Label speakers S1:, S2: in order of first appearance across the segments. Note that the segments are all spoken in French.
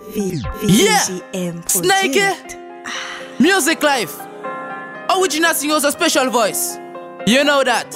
S1: Yeah, Snake, Music Life, original singers a special voice. You know that.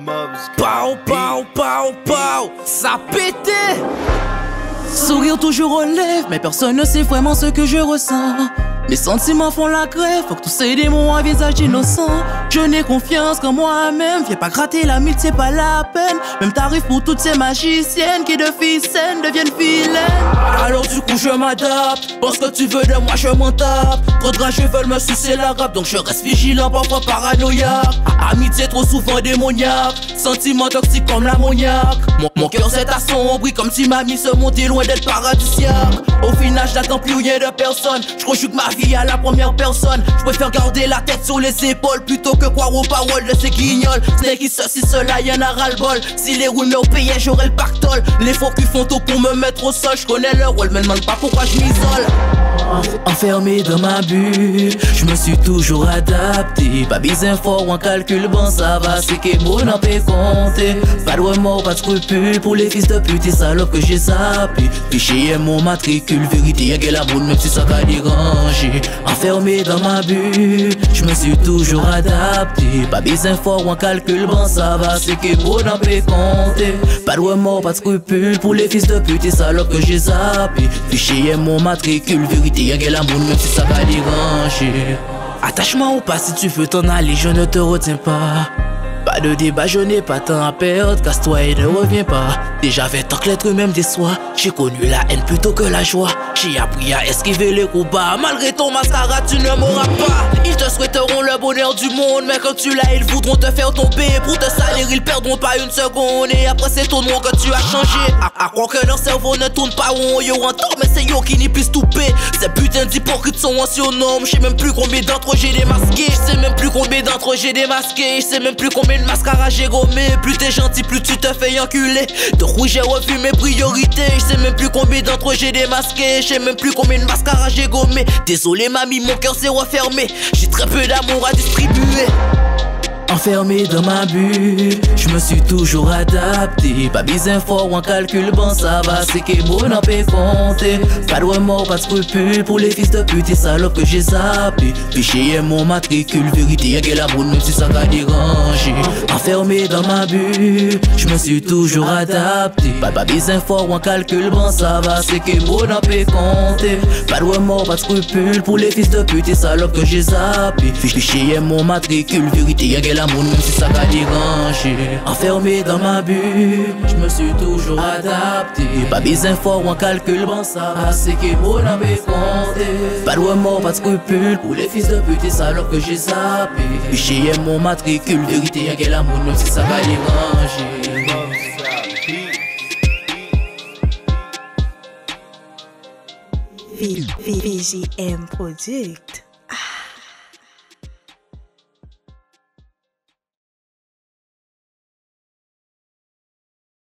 S1: Pow, pow, pow, pow, ça pétait. Sourire toujours aux lèvres, mais personne ne sait vraiment ce que je ressens. Mes sentiments font la grève, faut que tous ces démons à visage innocent. Je n'ai confiance qu'en moi-même, viens pas gratter la mythe, c'est pas la peine. Même tarif pour toutes ces magiciennes qui de filles saines deviennent vilaines. Alors du coup je m'adapte, pense que tu veux de moi je m'en tape. Trop de rageux veulent me sucer la rap, donc je reste vigilant, parfois paranoïaque. Amitié trop souvent démoniaque, sentiments toxiques comme l'ammoniaque. Mon cœur s'est assombri comme si ma vie se montait loin d'être paradisiaque. Au final je n'attends plus rien de personne, je conjugue ma vie à la première personne. Je préfère garder la tête sur les épaules plutôt que croire aux paroles de ces guignols. Snake, ceci, cela, y'en a ras-le-bol. Si les rumeurs payaient, j'aurais le pactole. Les faux qui font tout pour me mettre au sol. Je connais leur rôle, mais demande pas pourquoi je m'isole. Enfermé dans ma bulle, je me suis toujours adapté. Pas besoin fort ou un calcul, bon ça va, c'est que bon en peut compter. Pas de remords, pas de scrupules pour les fils de pute et salopes que j'ai zappé. Fichier mon matricule, vérité y'a que la boule, même si ça va déranger. Enfermé dans ma bulle, je me suis toujours adapté. Pas besoin fort ou un calcul, bon ça va, c'est que bon en peut compter. Pas de remords, pas de scrupules pour les fils de pute et salopes que j'ai zappé. Fichier mon matricule, vérité y'a que la boule, même si ça va déranger. Attachement ou pas, si tu veux t'en aller, je ne te retiens pas. Pas de débat, je n'ai pas tant à perdre, casse-toi et ne reviens pas. Déjà 20 ans que l'être même déçoit, j'ai connu la haine plutôt que la joie. J'ai appris à esquiver les combats, malgré ton mascara tu ne m'auras pas. Ils te souhaiteront le bonheur du monde, mais quand tu l'as ils voudront te faire tomber. Pour te salir ils perdront pas une seconde, et après c'est ton nom que tu as changé. À croire que leur cerveau ne tourne pas rond, yo en tort mais c'est yo qui n'y puisse touper. Ces putains d'hypocrites sont en surnom, je sais même plus combien d'entre eux j'ai démasqué. Je sais même plus combien d'entre eux j'ai démasqué. Je sais même plus combien de mascara j'ai gommé. Plus t'es gentil, plus tu te fais enculer. De rouge j'ai revu mes priorités. Je sais même plus combien d'entre eux j'ai démasqué. Je sais même plus combien de mascara j'ai gommé. Désolé mamie, mon cœur s'est refermé. J'ai très peu d'amour à distribuer. Enfermé dans ma bulle, je me suis toujours adapté. Pas besoin fort ou un calcul, bon ça va, c'est que bon en peut compter. Pas de remords, pas de scrupules pour les fils de pute et salopes que j'ai zappé. Fichier mon matricule, vérité y'a que la boule, même si ça va déranger. Enfermé dans ma bulle, je me suis toujours adapté. Pas besoin fort ou un calcul, bon ça va, c'est que bon en peut compter. Pas de remords, pas de scrupules pour les fils de pute et salopes que j'ai zappé. Fichier mon matricule, vérité y'a que la boule, même si ça va déranger. Enfermé dans ma bulle, je me suis toujours adapté. Pas besoin fort ou un calcul, bon ça va, c'est que bon en peut compter. Pas de remords, pas de scrupules pour les fils de pute et salopes que j'ai zappé. Fichier mon matricule, vérité y'a que la boule, même si ça va déranger.
S2: VGM Product.